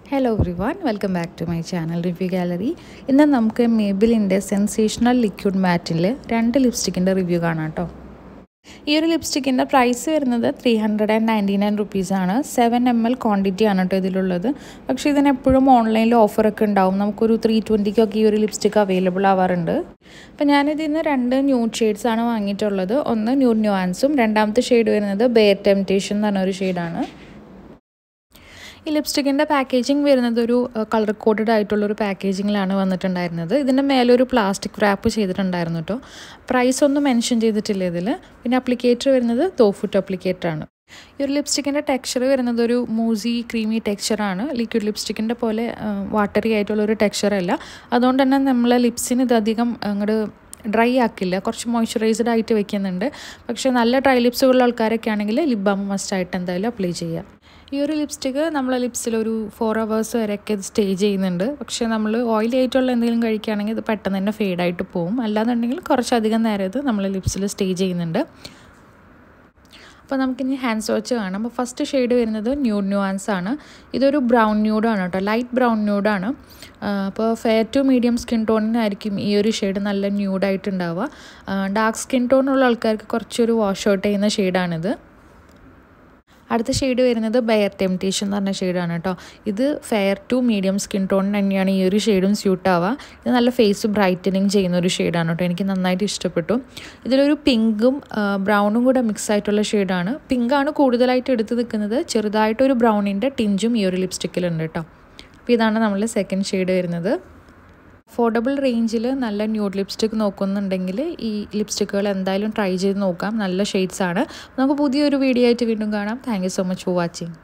Hello everyone, welcome back to my channel Review Gallery. ഇന്ന് നമുക്ക് Maybelline sensational liquid matte ലെ രണ്ട് ലിപ്സ്റ്റിക്കിന്റെ review കാണാം ട്ടോ. ഈ ഒരു ലിപ്സ്റ്റിക്കിന്റെ പ്രൈസ് വരുന്നത് 399 rupees ആണ്. 7 ml ക്വാണ്ടിറ്റി ആണ് ട്ടോ ഇതിലുള്ളത്. പക്ഷേ ഇതിന് എപ്പോഴും ഓൺലൈനിൽ ഓഫർ ഒക്കെ ഉണ്ടാവും. നമുക്കൊരു 320 ഒക്കെ ഈ ഒരു ലിപ്സ്റ്റിക് അവൈലബിൾ ആവാറുണ്ട്. അപ്പോൾ ഞാൻ ഇതിന്ന് രണ്ട് ന്യൂഡ് ഷെയ്ഡ്സ് ആണ് വാങ്ങിയിട്ടുള്ളത്. ഒന്ന് ന്യൂഡ് ന്യൂവാൻസും രണ്ടാമത്തെ ഷെയ്ഡ് വരുന്നത് ബെയർ ടെംപ്റ്റേഷൻ എന്ന് പറഞ്ഞ ഒരു ഷെയ്ഡാണ്. ഈ ലിപ്സ്റ്റിക്കിൻ്റെ പാക്കേജിങ് വരുന്നത് ഒരു കളർ കോഡഡ് ആയിട്ടുള്ളൊരു പാക്കേജിങ്ങിലാണ് വന്നിട്ടുണ്ടായിരുന്നത്. ഇതിൻ്റെ മേലെ ഒരു പ്ലാസ്റ്റിക് റാപ്പ് ചെയ്തിട്ടുണ്ടായിരുന്നു കേട്ടോ. പ്രൈസ് ഒന്നും മെൻഷൻ ചെയ്തിട്ടില്ല ഇതിൽ. പിന്നെ അപ്ലിക്കേറ്റർ വരുന്നത് തോഫുട്ട് അപ്ലിക്കേറ്ററാണ്. ഈ ഒരു ലിപ്സ്റ്റിക്കിൻ്റെ ടെക്സ്ചർ വരുന്നത് ഒരു മൂസി ക്രീമി ടെക്സ്ചറാണ്. ലിക്വിഡ് ലിപ്സ്റ്റിക്കിൻ്റെ പോലെ വാട്ടറി ആയിട്ടുള്ളൊരു ടെക്സ്ചറല്ല. അതുകൊണ്ട് തന്നെ നമ്മളെ ലിപ്സിന് ഇതധികം അങ്ങോട്ട് ഡ്രൈ ആക്കില്ല, കുറച്ച് മോയ്സ്ചറൈസ്ഡ് ആയിട്ട് വെക്കുന്നുണ്ട്. പക്ഷേ നല്ല ഡ്രൈ ലിപ്സുള്ള ആൾക്കാരൊക്കെ ആണെങ്കിൽ ലിപ് ബാം മസ്റ്റായിട്ട് എന്തായാലും അപ്ലൈ ചെയ്യുക. ഈ ഒരു ലിപ്സ്റ്റിക്ക് നമ്മളെ ലിപ്സിലൊരു 4 hours വരെയൊക്കെ ഇത് സ്റ്റേ ചെയ്യുന്നുണ്ട്. പക്ഷേ നമ്മൾ ഓയിലി ആയിട്ടുള്ള എന്തെങ്കിലും കഴിക്കുകയാണെങ്കിൽ ഇത് പെട്ടെന്ന് തന്നെ ഫെയ്ഡായിട്ട് പോകും. അല്ലാന്നുണ്ടെങ്കിൽ കുറച്ചധികം നേരം ഇത് നമ്മളെ ലിപ്സിൽ സ്റ്റേ ചെയ്യുന്നുണ്ട്. അപ്പോൾ നമുക്കിനി ഹാൻഡ് സ്വാച്ച് കാണാം. അപ്പോൾ ഫസ്റ്റ് ഷെയ്ഡ് വരുന്നത് ന്യൂഡ് ന്യൂവാൻസ് ആണ്. ഇതൊരു ബ്രൗൺ ന്യൂഡാണ് കേട്ടോ, ലൈറ്റ് ബ്രൗൺ ന്യൂഡാണ്. അപ്പോൾ ഫെയർ ടു മീഡിയം സ്കിൻ ടോണിനായിരിക്കും ഈ ഒരു ഷെയ്ഡ് നല്ല ന്യൂഡായിട്ടുണ്ടാവുക. ഡാർക്ക് സ്കിൻ ടോണുള്ള ആൾക്കാർക്ക് കുറച്ചൊരു വാഷ് ഔട്ട് ചെയ്യുന്ന ഷെയ്ഡാണിത്. അടുത്ത ഷെയ്ഡ് വരുന്നത് ബെയർ ടെംപ്റ്റേഷൻ എന്ന് പറഞ്ഞ ഷെയ്ഡാണ് കേട്ടോ. ഇത് ഫെയർ ടു മീഡിയം സ്കിൻ ടോണിന് തന്നെയാണ് ഈ ഒരു ഷെയ്ഡും സ്യൂട്ട് ആവുക. ഇത് നല്ല ഫേസ് ബ്രൈറ്റനിങ് ചെയ്യുന്ന ഒരു ഷെയ്ഡാണ് കേട്ടോ. എനിക്ക് നന്നായിട്ട് ഇഷ്ടപ്പെട്ടു. ഇതിലൊരു പിങ്കും ബ്രൗണും കൂടെ മിക്സ് ആയിട്ടുള്ള ഷെയ്ഡാണ്. പിങ്കാണ് കൂടുതലായിട്ട് എടുത്ത് നിൽക്കുന്നത്. ചെറുതായിട്ടൊരു ബ്രൗണിൻ്റെ ടിഞ്ചും ഈ ഒരു ലിപ്സ്റ്റിക്കിലുണ്ട് കേട്ടോ. അപ്പോൾ ഇതാണ് നമ്മൾ സെക്കൻഡ് ഷെയ്ഡ് വരുന്നത്. അഫോർഡബിൾ റേഞ്ചിൽ നല്ല ന്യൂഡ് ലിപ്സ്റ്റിക് നോക്കുന്നുണ്ടെങ്കിൽ ഈ ലിപ്സ്റ്റിക്കുകൾ എന്തായാലും ട്രൈ ചെയ്ത് നോക്കാം. നല്ല ഷെയ്ഡ്സാണ്. നമുക്ക് പുതിയൊരു വീഡിയോ ആയിട്ട് വീണ്ടും കാണാം. Thank you so much for watching.